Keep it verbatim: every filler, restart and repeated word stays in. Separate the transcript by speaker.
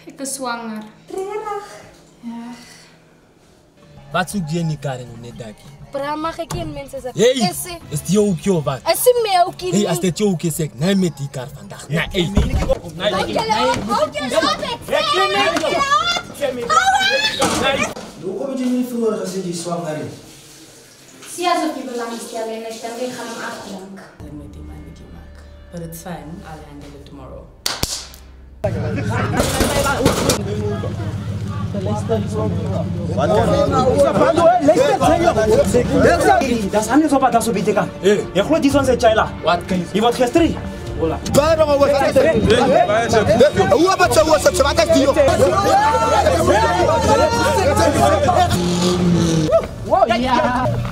Speaker 1: Ik is zwanger.
Speaker 2: Treurig.
Speaker 1: Ja.
Speaker 3: Wat zoek je niet Karen net daar?
Speaker 2: Pra mag ik geen mensen zeggen.
Speaker 3: Hey,
Speaker 2: Is
Speaker 3: is het jou ook jou wat?
Speaker 2: Is het mij ook niet?
Speaker 3: Hey, als het jou ook is, zeg, nee met die kar vandaag. Nee, hey.
Speaker 2: Houd je op, houd je op.
Speaker 4: Hoe kom je niet voor als je zwanger is?
Speaker 1: Zie alsof je belangstelling in is, dan wil ik gaan hem afdanken.
Speaker 5: Let me do my Mickey Mac. But it's fine, I'll handle it tomorrow.
Speaker 6: Das haben wir so das so bitte. Ja, gut, die sonst China.
Speaker 3: Wat kan je?
Speaker 6: Je wordt gestri. Voilà.
Speaker 7: Para ma wasa. Uwa ba tsawo sa tsama ta diyo.
Speaker 6: Wow, yeah.